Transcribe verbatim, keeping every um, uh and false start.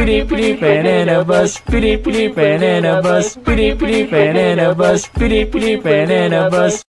pretty pretty banana bus, pretty pretty banana bus, pretty pretty banana bus, pretty pretty banana bus.